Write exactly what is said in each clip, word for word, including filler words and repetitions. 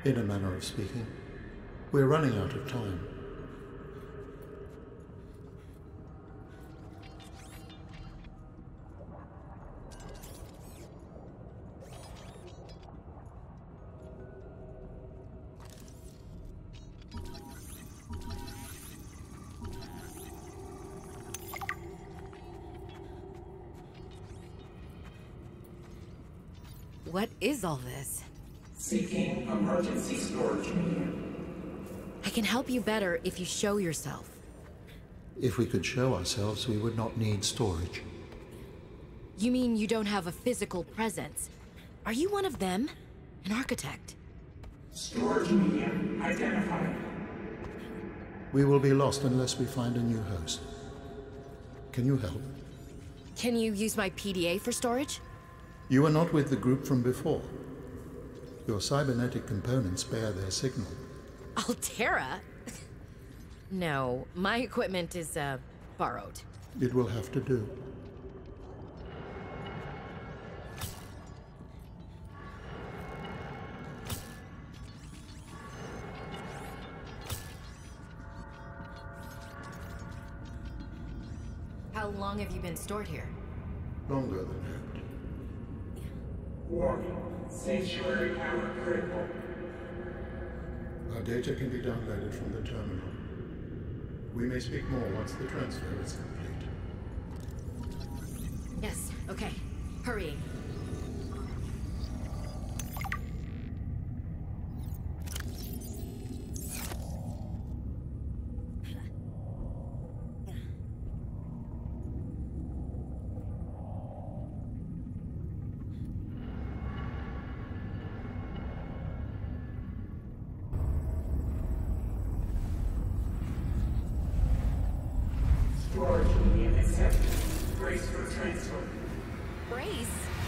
In a manner of speaking. We're running out of time. What is all this? Seeking emergency storage medium. I can help you better if you show yourself. If we could show ourselves, we would not need storage. You mean you don't have a physical presence? Are you one of them? An architect? Storage medium identified. We will be lost unless we find a new host. Can you help? Can you use my P D A for storage? You are not with the group from before. Your cybernetic components bear their signal. Alterra? No, my equipment is, uh, borrowed. It will have to do. How long have you been stored here? Longer than hoped. Warning. Sanctuary power critical. Our data can be downloaded from the terminal. We may speak more once the transfer is complete. Yes, okay. Hurrying. Storage medium accepted. Brace for transfer. Brace?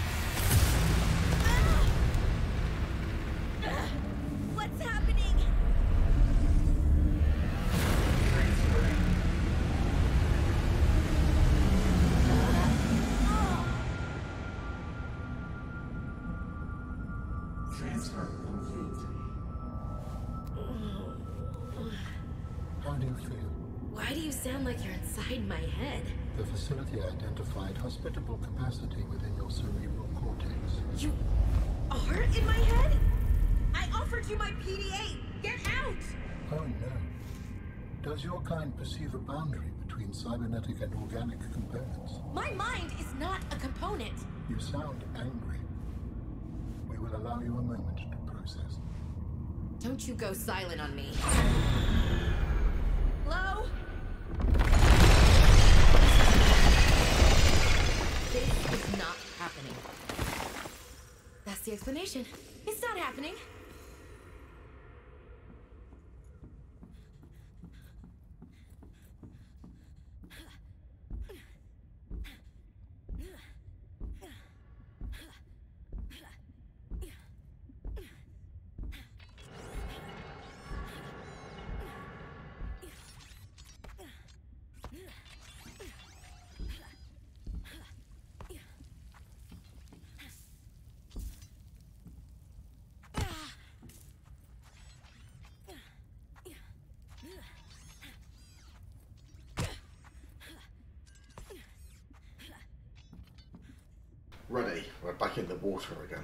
What's happening? Transferring. Transfer complete. How do you feel? Why do you sound like you're inside my head? The facility identified hospitable capacity within your cerebral cortex. You are in my head? I offered you my P D A! Get out! Oh no. Does your kind perceive a boundary between cybernetic and organic components? My mind is not a component. You sound angry. We will allow you a moment to process. Don't you go silent on me. Hello? This is not happening. That's the explanation. It's not happening. Ready. We're back in the water again.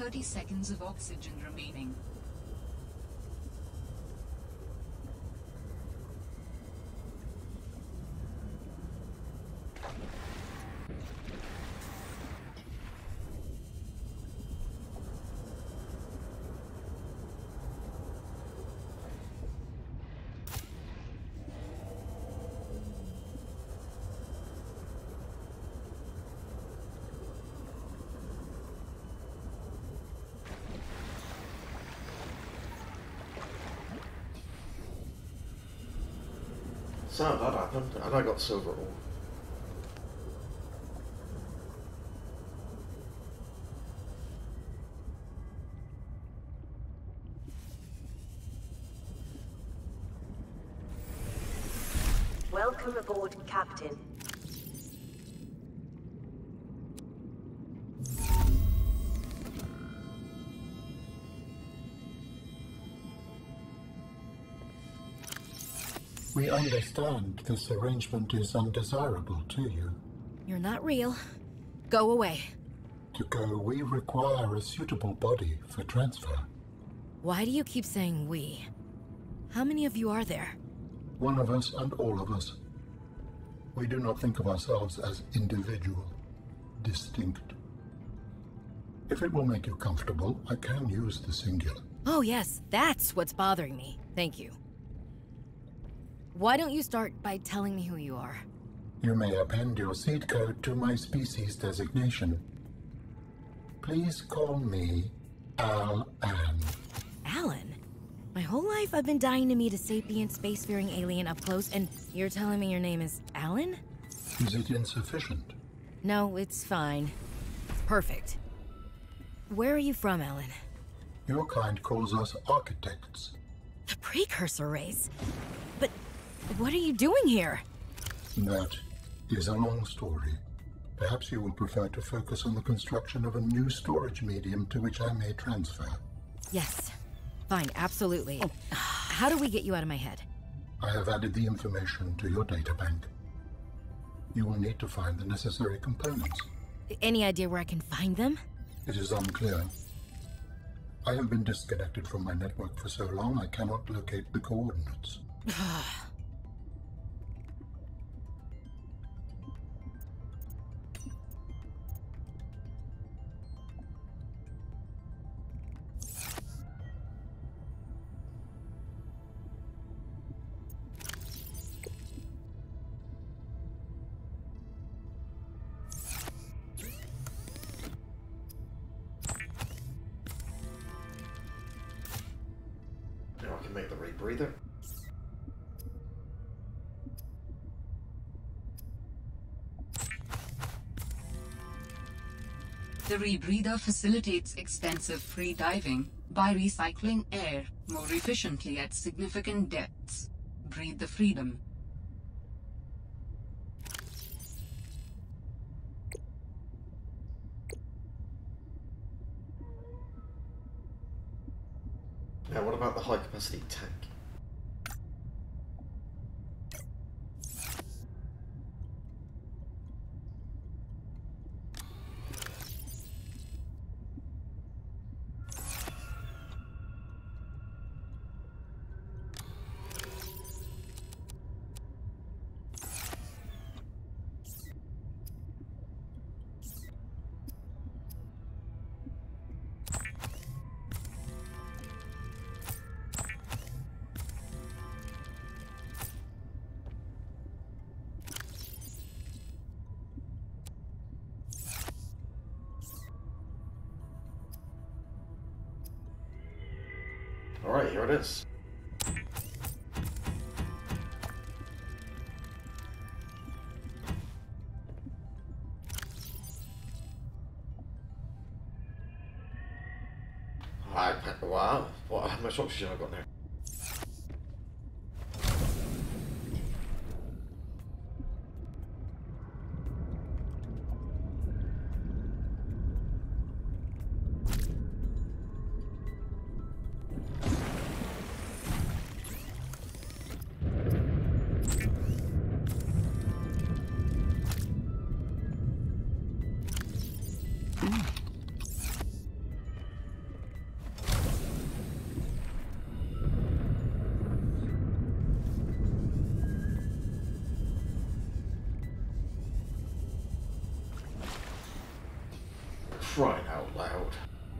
thirty seconds of oxygen remaining. So that happened, and I got silver ore. Welcome aboard, Captain. We understand this arrangement is undesirable to you. You're not real. Go away. To go, we require a suitable body for transfer. Why do you keep saying we? How many of you are there? One of us and all of us. We do not think of ourselves as individual, distinct. If it will make you comfortable, I can use the singular. Oh yes, that's what's bothering me. Thank you. Why don't you start by telling me who you are? You may append your seed code to my species designation. Please call me Al-An. Alan? My whole life I've been dying to meet a sapient spacefaring alien up close, and you're telling me your name is Alan? Is it insufficient? No, it's fine. It's perfect. Where are you from, Alan? Your kind calls us architects. The precursor race? But what are you doing here? That is a long story. Perhaps you will prefer to focus on the construction of a new storage medium to which I may transfer. Yes. Fine, absolutely. How do we get you out of my head? I have added the information to your databank. You will need to find the necessary components. Any idea where I can find them? It is unclear. I have been disconnected from my network for so long I cannot locate the coordinates. Now I can make the rebreather. The rebreather facilitates extensive free diving by recycling air more efficiently at significant depths. Breathe the freedom. Now what about the high capacity tank? Alright, here it is. I packed, wow, what, how much oxygen I got now? crying out loud.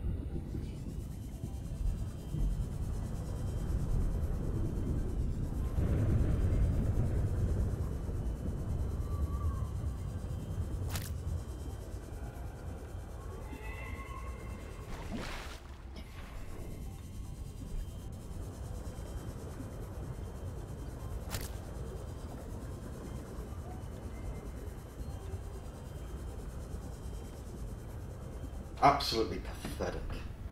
Absolutely pathetic.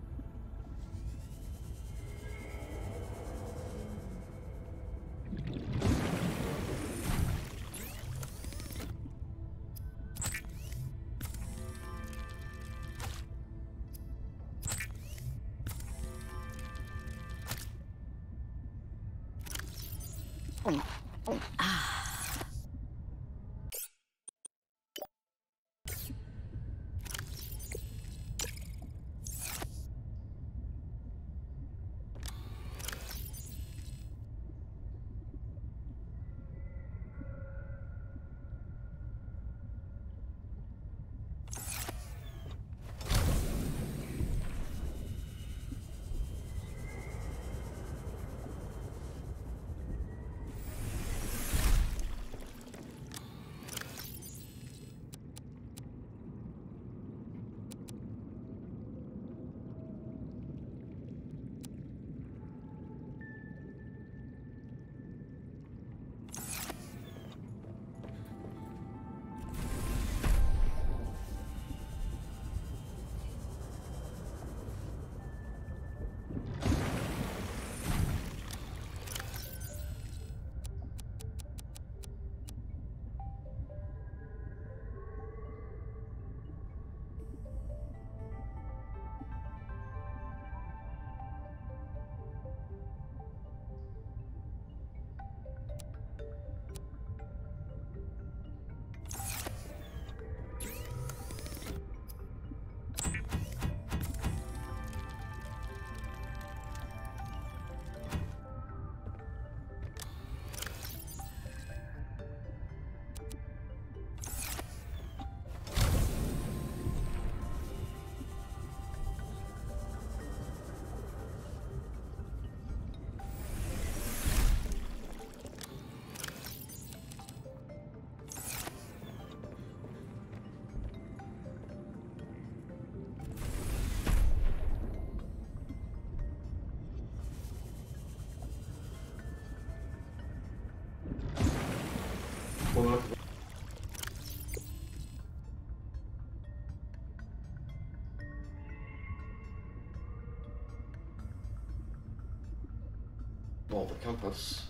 Well, well, the compass.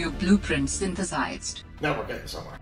New blueprint synthesized. Now we're getting somewhere.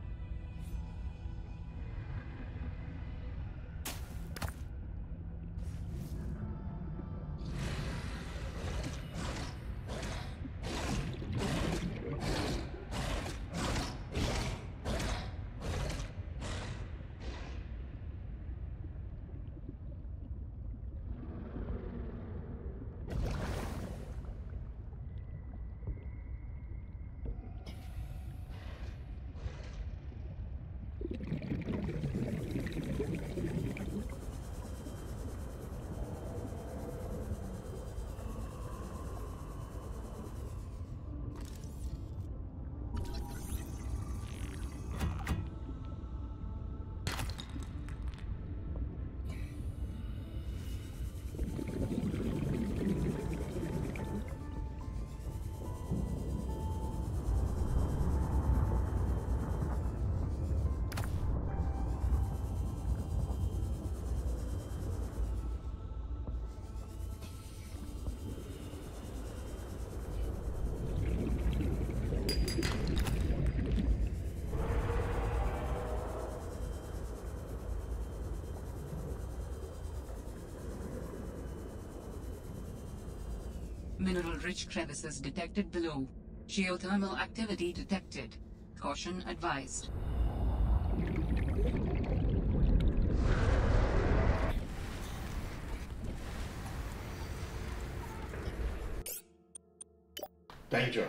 Mineral-rich crevices detected below. Geothermal activity detected. Caution advised. Danger.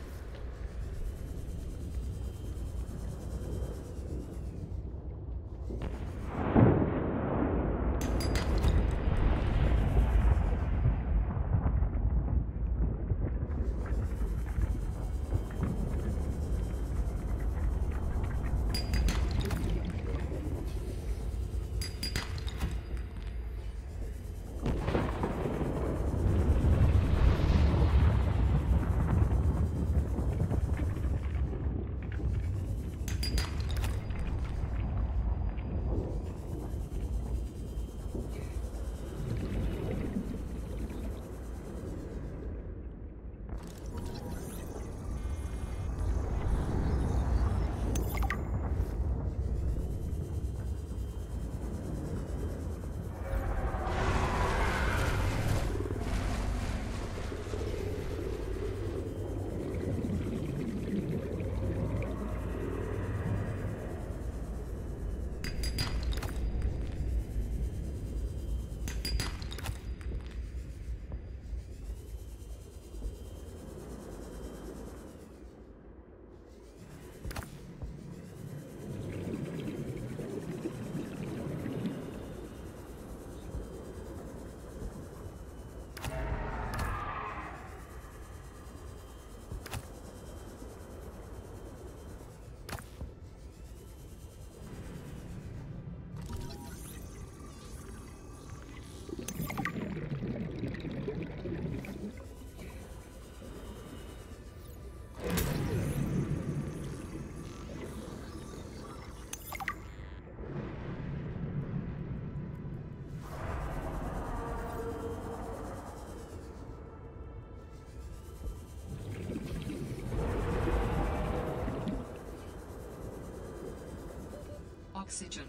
Oxygen.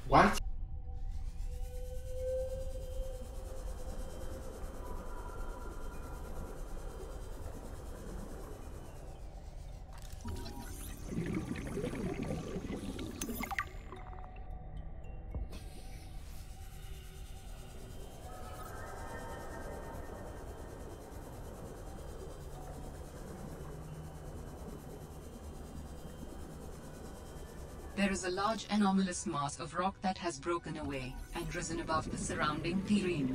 What? There is a large anomalous mass of rock that has broken away and risen above the surrounding terrain.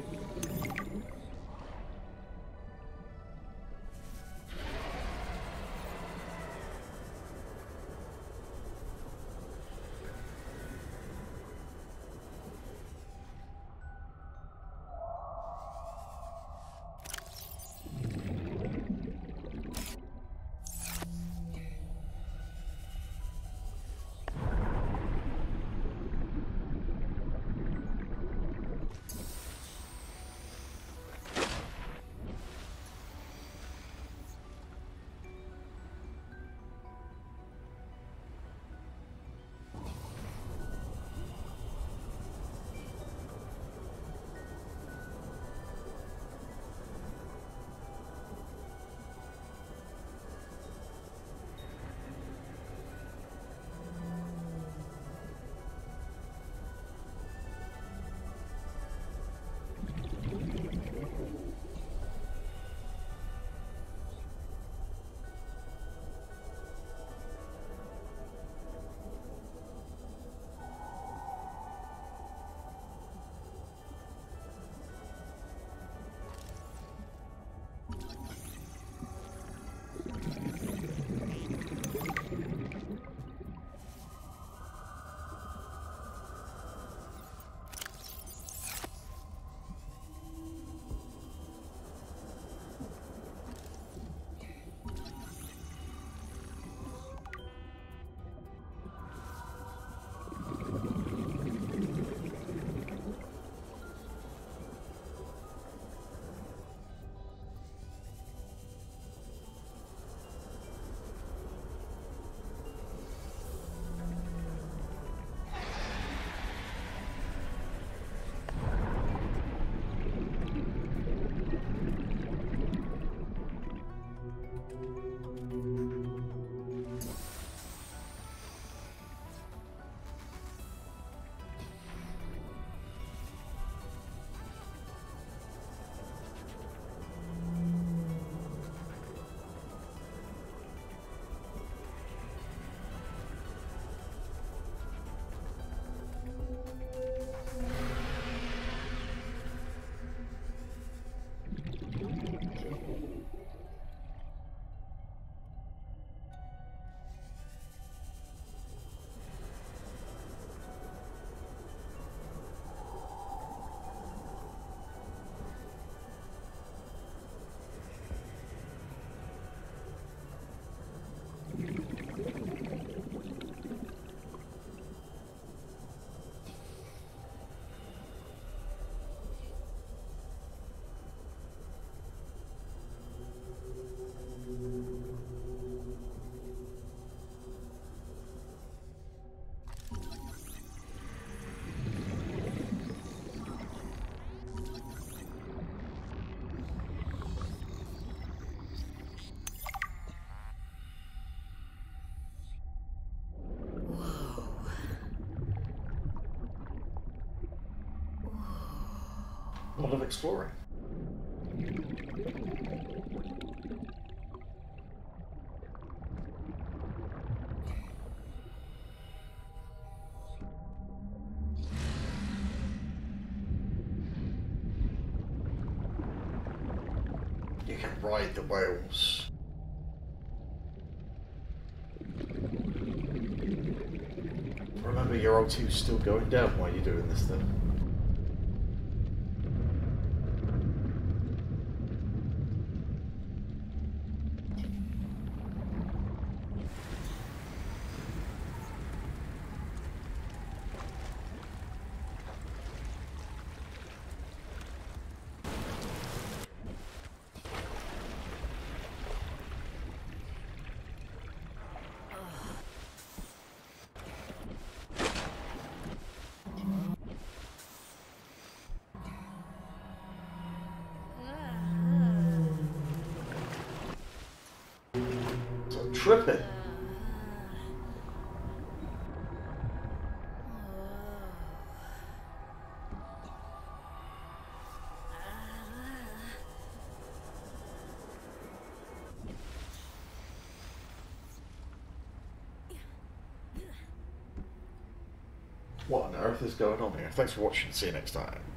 A lot of exploring. You can ride the whales. Remember, your O two's still going down while you're doing this thing. tripping. What on earth is going on here? Thanks for watching. See you next time.